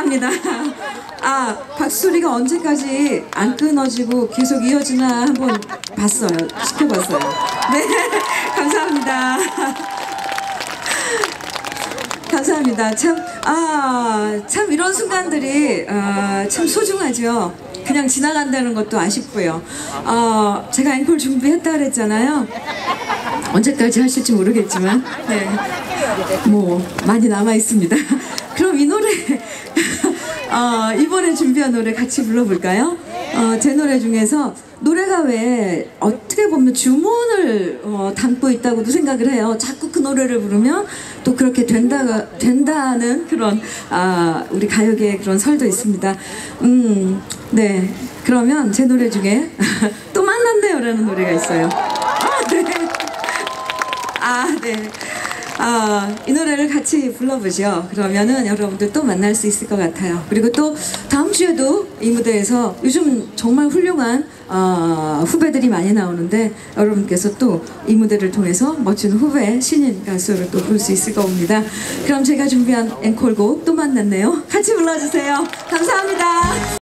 감사합니다. 아, 박수소리가 언제까지 안 끊어지고 계속 이어지나 한번 봤어요. 지켜봤어요. 네, 감사합니다. 감사합니다. 참 이런 순간들이 참 소중하죠. 그냥 지나간다는 것도 아쉽고요. 제가 앵콜 준비했다 그랬잖아요. 언제까지 하실지 모르겠지만, 네, 뭐 많이 남아 있습니다. 그럼 이 노래 이번에 준비한 노래 같이 불러볼까요? 제 노래 중에서 노래가 왜 어떻게 보면 주문을 담고 있다고도 생각을 해요. 자꾸 그 노래를 부르면 또 그렇게 된다는 그런 우리 가요계의 그런 설도 있습니다. 네, 그러면 제 노래 중에 또 만났네요 라는 노래가 있어요. 네. 네. 이 노래를 같이 불러보죠. 그러면은 여러분들 또 만날 수 있을 것 같아요. 그리고 또 다음 주에도 이 무대에서 요즘 정말 훌륭한 후배들이 많이 나오는데 여러분께서 또 이 무대를 통해서 멋진 후배 신인 가수를 또 볼 수 있을 겁니다. 그럼 제가 준비한 앵콜곡 또 만났네요. 같이 불러주세요. 감사합니다.